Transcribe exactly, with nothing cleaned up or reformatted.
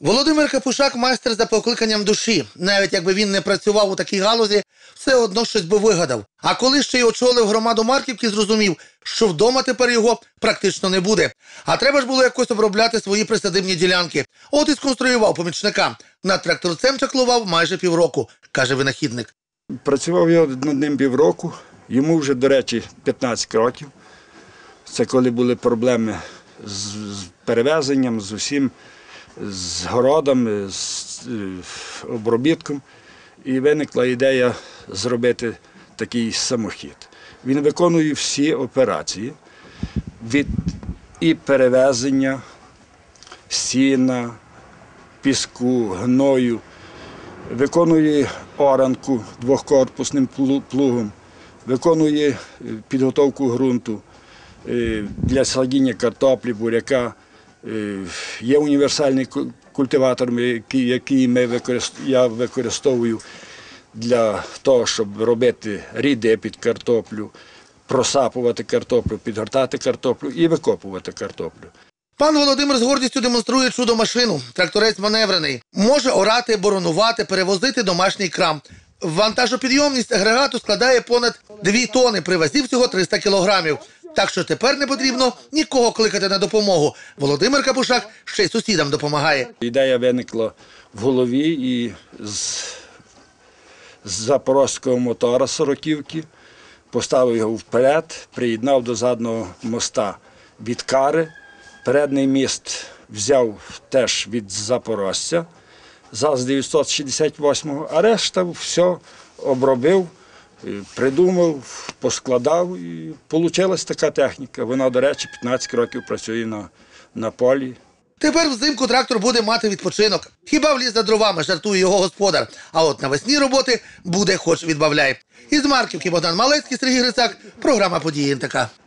Володимир Капушак – майстер за покликанням душі. Навіть якби він не працював у такій галузі, все одно щось би вигадав. А коли ще й очолив громаду Марківки, зрозумів, що вдома тепер його практично не буде. А треба ж було якось обробляти свої присадибні ділянки. От і сконструював помічника. Над тракторцем чаклував майже півроку, каже винахідник. Працював я над ним півроку, йому вже, до речі, п'ятнадцять років. Це коли були проблеми з перевезенням, з усім, з городом, з обробітком. І виникла ідея зробити такий самохід. Він виконує всі операції від і перевезення сіна, піску, гною, виконує оранку двохкорпусним плугом, виконує підготовку ґрунту для садіння картоплі, буряка. Є універсальний культиватор, який я використовую для того, щоб робити ріди під картоплю, просапувати картоплю, підгортати картоплю і викопувати картоплю. Пан Володимир з гордістю демонструє чудо-машину. Тракторець маневрений. Може орати, боронувати, перевозити домашній крам. Вантажопідйомність агрегату складає понад дві тони, при вазі всього триста кілограмів. Так що тепер не потрібно нікого кликати на допомогу. Володимир Капушак ще й сусідам допомагає. Ідея виникла в голові і з, з запорозького мотора сороківки. Поставив його вперед, приєднав до заднього моста від кари. Передній міст взяв теж від запорожця, ЗАЗ дев'ятсот шістдесят вісім, а решта все обробив, придумав, поскладав і вийшла така техніка. Вона, до речі, п'ятнадцять років працює на, на полі. Тепер взимку трактор буде мати відпочинок. Хіба в ліс за дровами, жартує його господар. А от навесні роботи буде хоч відбавляй. Із Марківки Богдан Малецький, Сергій Грицак, програма «Події ен те ка».